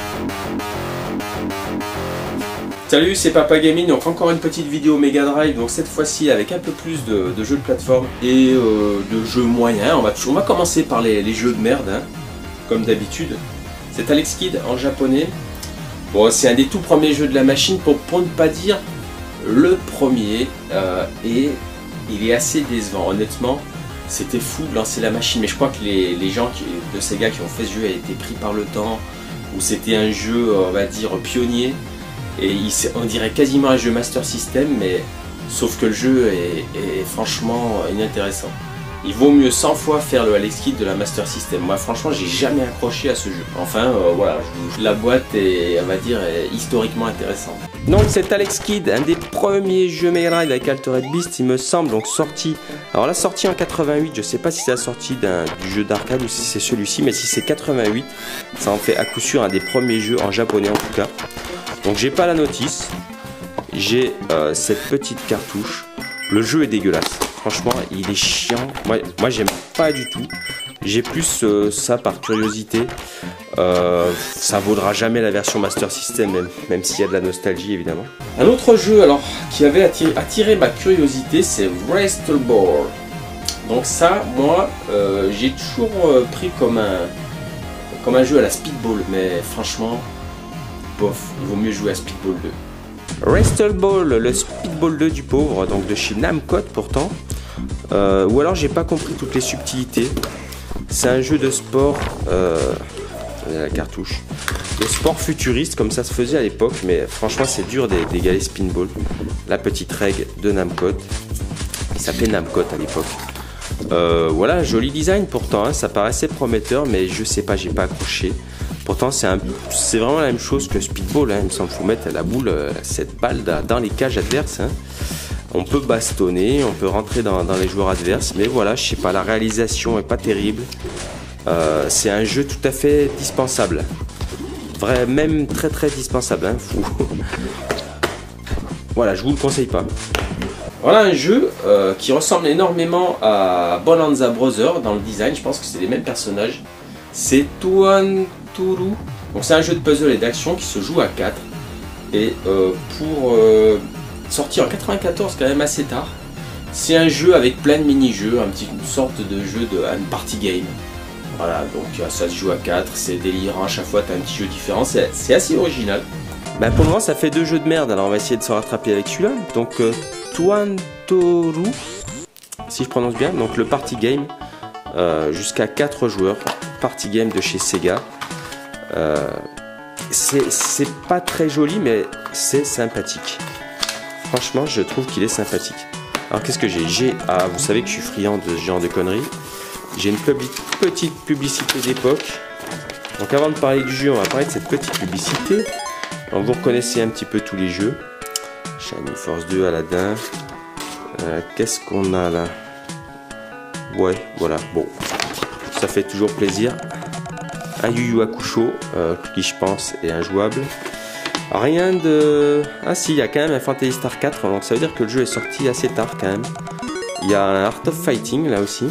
Salut, c'est Papa Gaming, donc encore une petite vidéo Mega Drive, donc cette fois-ci avec un peu plus de jeux de plateforme et de jeux moyens. On va commencer par les jeux de merde, hein, comme d'habitude. C'est Alex Kidd en japonais. Bon, c'est un des tout premiers jeux de la machine, pour ne pas dire le premier, et il est assez décevant, honnêtement. C'était fou de lancer la machine, mais je crois que les gens de Sega qui ont fait ce jeu a été pris par le temps, ou c'était un jeu, on va dire, pionnier. Et on dirait quasiment un jeu Master System, mais sauf que le jeu est franchement inintéressant. Il vaut mieux 100 fois faire le Alex Kidd de la Master System. Moi franchement j'ai jamais accroché à ce jeu. Enfin voilà, la boîte est, on va dire, historiquement intéressante. Donc c'est Alex Kidd, un des premiers jeux Mega Drive avec Altered Beast, il me semble, donc sorti. Alors la sortie en 88, je sais pas si c'est la sortie du jeu d'arcade ou si c'est celui-ci, mais si c'est 88, ça en fait à coup sûr un des premiers jeux en japonais en tout cas. Donc j'ai pas la notice, j'ai cette petite cartouche. Le jeu est dégueulasse, franchement il est chiant, moi j'aime pas du tout. J'ai plus ça par curiosité, ça vaudra jamais la version Master System, même s'il y a de la nostalgie évidemment. Un autre jeu alors qui avait attiré ma curiosité, c'est Wrestle Ball. Donc ça, moi j'ai toujours pris comme un jeu à la Speedball, mais franchement bof, il vaut mieux jouer à Speedball 2. Wrestle Ball, le Speedball 2 du pauvre, donc de chez Namco pourtant. Ou alors j'ai pas compris toutes les subtilités. C'est un jeu de sport, la cartouche, de sport futuriste comme ça se faisait à l'époque, mais franchement c'est dur d'égaler Spinball. La petite règle de Namco, il s'appelait Namco à l'époque. Voilà, joli design pourtant, hein, ça paraissait prometteur, mais je sais pas, j'ai pas accroché. Pourtant c'est vraiment la même chose que Speedball, hein. Il me semble qu'il faut mettre la boule, cette balle dans les cages adverses, hein. On peut bastonner, on peut rentrer dans les joueurs adverses, mais voilà, je sais pas, la réalisation est pas terrible. C'est un jeu tout à fait dispensable, même très dispensable, hein. Fou. Voilà, je vous le conseille pas. Voilà un jeu qui ressemble énormément à Bonanza Brothers dans le design, je pense que c'est les mêmes personnages. C'est Tuan Turu. Donc c'est un jeu de puzzle et d'action qui se joue à 4. Et pour sortir en 94, quand même assez tard. C'est un jeu avec plein de mini-jeux, une sorte de jeu une party game. Voilà, donc ça se joue à 4, c'est délirant, à chaque fois tu as un petit jeu différent, c'est assez original. Ben, pour le moment ça fait 2 jeux de merde, alors on va essayer de se rattraper avec celui-là. Donc Tuan Turu, si je prononce bien, donc le party game, jusqu'à 4 joueurs, party game de chez Sega. C'est pas très joli, mais c'est sympathique. Franchement, je trouve qu'il est sympathique. Alors, qu'est-ce que j'ai? Vous savez que je suis friand de ce genre de conneries. J'ai une petite publicité d'époque. Donc, avant de parler du jeu, on va parler de cette petite publicité. Donc, vous reconnaissez un petit peu tous les jeux. Shining Force 2, Aladdin. Qu'est-ce qu'on a là? Ouais, voilà. Bon, ça fait toujours plaisir. Un Yu Yu Hakusho, qui je pense est injouable. Rien de... Ah si, il y a quand même un Phantasy Star 4, donc ça veut dire que le jeu est sorti assez tard quand même. Il y a un Art of Fighting là aussi.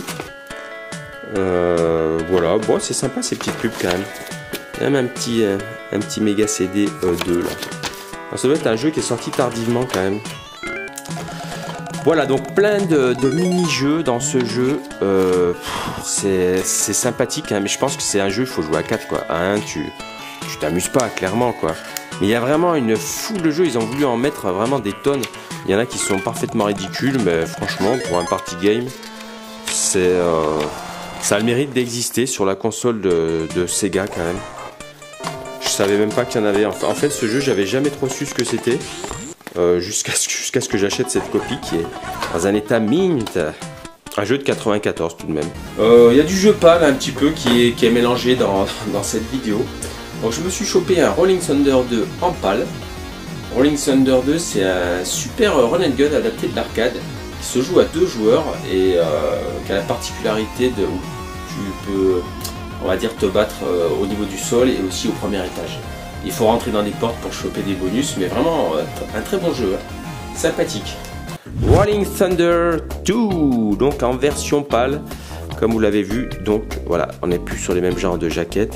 Voilà, bon c'est sympa ces petites pubs quand même. Il y a même un petit méga CD 2 là. Alors, ça doit être un jeu qui est sorti tardivement quand même. Voilà, donc plein de mini-jeux dans ce jeu. C'est sympathique, hein, mais je pense que c'est un jeu, il faut jouer à 4 quoi. À 1, tu t'amuses pas, clairement quoi. Mais il y a vraiment une foule de jeux, ils ont voulu en mettre vraiment des tonnes. Il y en a qui sont parfaitement ridicules, mais franchement, pour un party game, ça a le mérite d'exister sur la console de Sega quand même. Je savais même pas qu'il y en avait. En fait, ce jeu, j'avais jamais trop su ce que c'était. Jusqu'à ce que j'achète cette copie qui est dans un état mint. Un jeu de 94 tout de même. Il y a du jeu pâle un petit peu qui est mélangé dans cette vidéo. Donc je me suis chopé un Rolling Thunder 2 en pâle. Rolling Thunder 2 c'est un super run and gun adapté de l'arcade qui se joue à 2 joueurs et qui a la particularité de où tu peux, on va dire, te battre au niveau du sol et aussi au premier étage. Il faut rentrer dans des portes pour choper des bonus, mais vraiment un très bon jeu, hein. Sympathique. Rolling Thunder 2, donc en version pâle, comme vous l'avez vu. Donc voilà, on n'est plus sur les mêmes genres de jaquettes.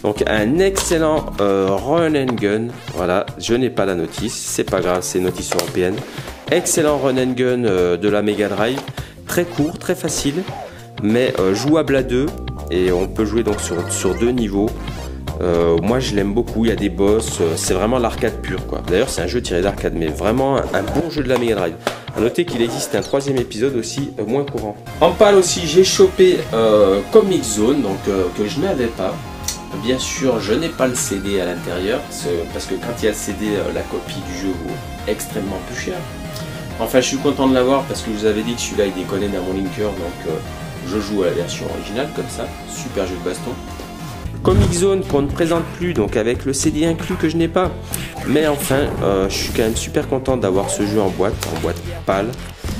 Donc un excellent run and gun. Voilà, je n'ai pas la notice, c'est pas grave, c'est notice européenne. Excellent run and gun de la Mega Drive. Très court, très facile, mais jouable à deux. Et on peut jouer donc sur deux niveaux. Moi je l'aime beaucoup, il y a des boss, c'est vraiment l'arcade pure quoi. D'ailleurs c'est un jeu tiré d'arcade, mais vraiment un bon jeu de la Mega Drive. A noter qu'il existe un troisième épisode aussi moins courant. En PAL aussi j'ai chopé Comic Zone, donc que je n'avais pas. Bien sûr je n'ai pas le CD à l'intérieur, parce que quand il y a le CD, la copie du jeu vaut extrêmement plus cher. Enfin je suis content de l'avoir parce que je vous avais dit que celui-là il déconnait dans mon linker, donc je joue à la version originale comme ça, super jeu de baston. Comic Zone qu'on ne présente plus, donc avec le CD inclus que je n'ai pas. Mais enfin, je suis quand même super content d'avoir ce jeu en boîte PAL.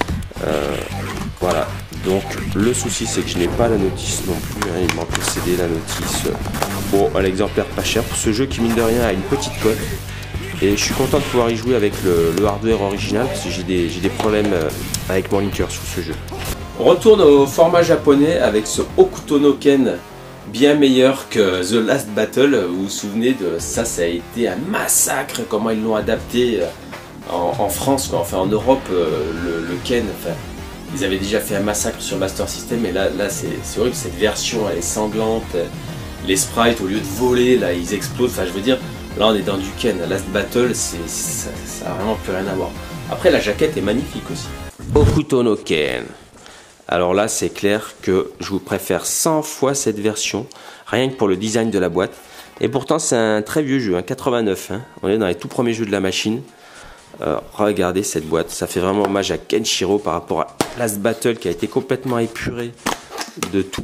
Voilà, donc le souci c'est que je n'ai pas la notice non plus, hein. Il manque le CD, la notice. Bon, un exemplaire pas cher pour ce jeu qui mine de rien a une petite cote. Et je suis content de pouvoir y jouer avec le hardware original parce que j'ai des problèmes avec mon linker sur ce jeu. On retourne au format japonais avec ce Hokuto no Ken. Bien meilleur que The Last Battle, vous vous souvenez de ça, ça a été un massacre, comment ils l'ont adapté en France, quoi. Enfin en Europe, le Ken, enfin, ils avaient déjà fait un massacre sur Master System, et là c'est horrible, cette version elle est sanglante, les sprites au lieu de voler, là ils explosent, enfin je veux dire, là on est dans du Ken, Last Battle, ça a vraiment plus rien à voir. Après la jaquette est magnifique aussi. Hokuto no Ken. Alors là, c'est clair que je vous préfère 100 fois cette version, rien que pour le design de la boîte. Et pourtant, c'est un très vieux jeu, hein, 89. Hein. On est dans les tout premiers jeux de la machine. Regardez cette boîte, ça fait vraiment hommage à Kenshiro par rapport à Last Battle qui a été complètement épuré de tout.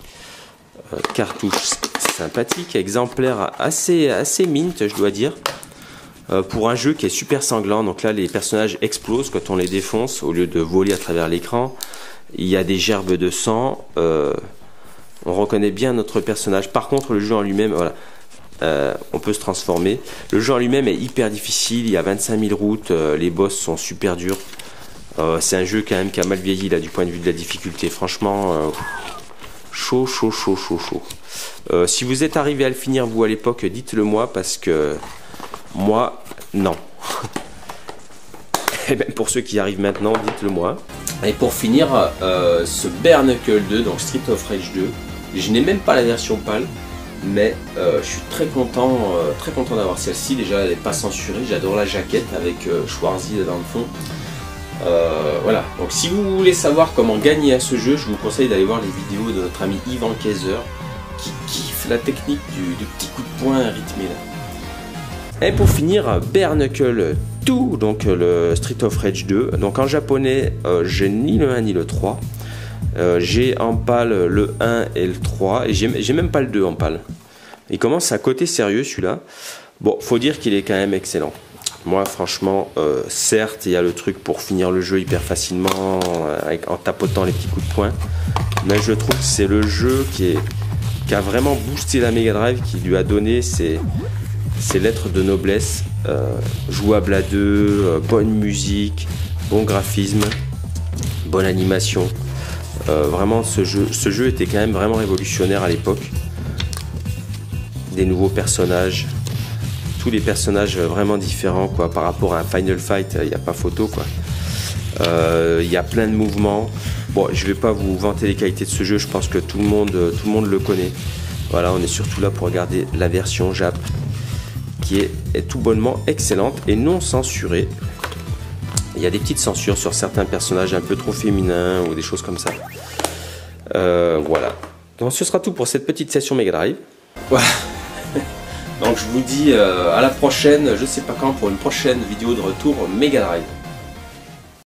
Cartouche sympathique, exemplaire assez mint, je dois dire. Pour un jeu qui est super sanglant, donc là les personnages explosent quand on les défonce au lieu de voler à travers l'écran. Il y a des gerbes de sang, on reconnaît bien notre personnage. Par contre le jeu en lui-même, voilà, on peut se transformer. Le jeu en lui-même est hyper difficile, il y a 25 000 routes, les boss sont super durs. C'est un jeu quand même qui a mal vieilli là, du point de vue de la difficulté, franchement chaud. Si vous êtes arrivé à le finir vous à l'époque, dites-le moi parce que moi non. Et bien pour ceux qui arrivent maintenant, dites-le moi. Et pour finir, ce Bare Knuckle 2, donc Street of Rage 2, je n'ai même pas la version PAL, mais je suis très content d'avoir celle-ci. Déjà, elle n'est pas censurée, j'adore la jaquette avec Schwarzy dans le fond. Voilà, donc si vous voulez savoir comment gagner à ce jeu, je vous conseille d'aller voir les vidéos de notre ami Yvan Kaiser, qui kiffe la technique du petit coup de poing rythmé là. Et pour finir, Bare Knuckle 2, donc le Street of Rage 2. Donc en japonais, j'ai ni le 1 ni le 3. J'ai en PAL le 1 et le 3. Et j'ai même pas le 2 en PAL. Il commence à côté sérieux celui-là. Bon, faut dire qu'il est quand même excellent. Moi, franchement, certes, il y a le truc pour finir le jeu hyper facilement en tapotant les petits coups de poing. Mais je trouve que c'est le jeu qui a vraiment boosté la Mega Drive, qui lui a donné ses lettres de noblesse, jouable à deux, bonne musique, bon graphisme, bonne animation. Vraiment ce jeu était quand même vraiment révolutionnaire à l'époque. Des nouveaux personnages, tous les personnages vraiment différents quoi, par rapport à un Final Fight, il n'y a pas photo quoi. Il y a plein de mouvements. Bon, je vais pas vous vanter les qualités de ce jeu, je pense que tout le monde le connaît. Voilà, on est surtout là pour regarder la version Jap, qui est tout bonnement excellente et non censurée. Il y a des petites censures sur certains personnages un peu trop féminins ou des choses comme ça. Voilà. Donc ce sera tout pour cette petite session Mega Drive. Voilà. Donc je vous dis à la prochaine, je sais pas quand, pour une prochaine vidéo de retour Mega Drive.